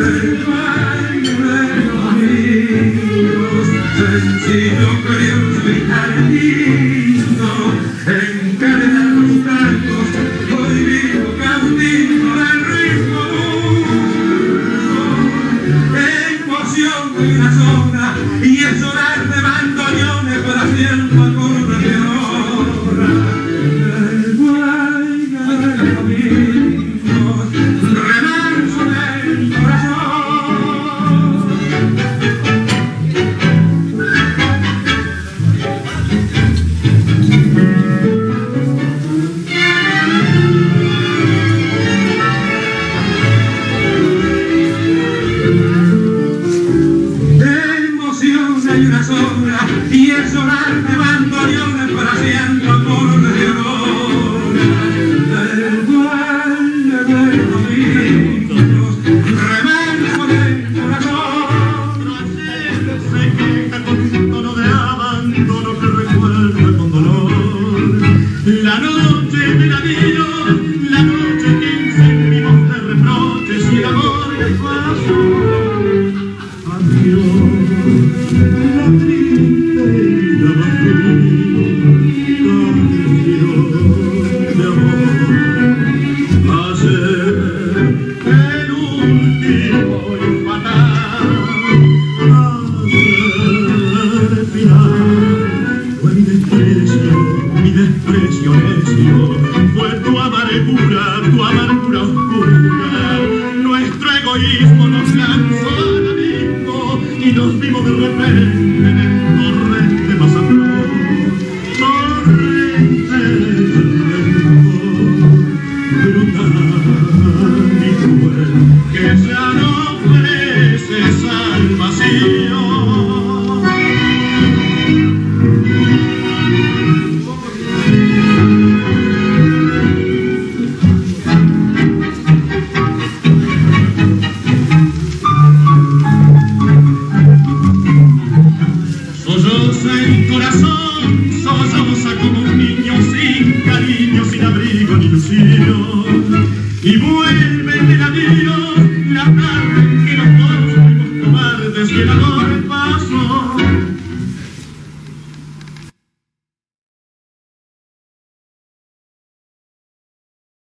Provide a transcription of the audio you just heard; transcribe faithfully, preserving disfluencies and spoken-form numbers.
Sencillo, curioso y tan lindo, encadenado sus cantos, hoy vivo cautivo del ritmo. Emoción de una zona y el sonar de bandoneones para haciendo acordeón. El guayna de los caminos, remanso del corazón. Hay una sombra y el sonar de bandoneones para siendo acordeón. El duende de los niños, remanso del corazón. Ayer se queja con un tono de abandono que recuerda con dolor la noche del adiós, la noche que incendios de reproches y el amor que pasó. Adiós. La triste y la vacía canción de amor. Ayer el último y fatal, ayer el final. Fue mi desprecio, mi desprecio necio, fue tu amargura, tu amargura oscura. Nuestro egoísmo nos lanzó al abismo y nos vimos de repente en el torrente más atroz, torrente del rencor, brutal y cruel, que ya no ofrece salvación. El corazón solloza como un niño sin cariño, sin abrigo ni ilusión, y vuelve del adiós la tarde en que los dos fuimos cobardes y el amor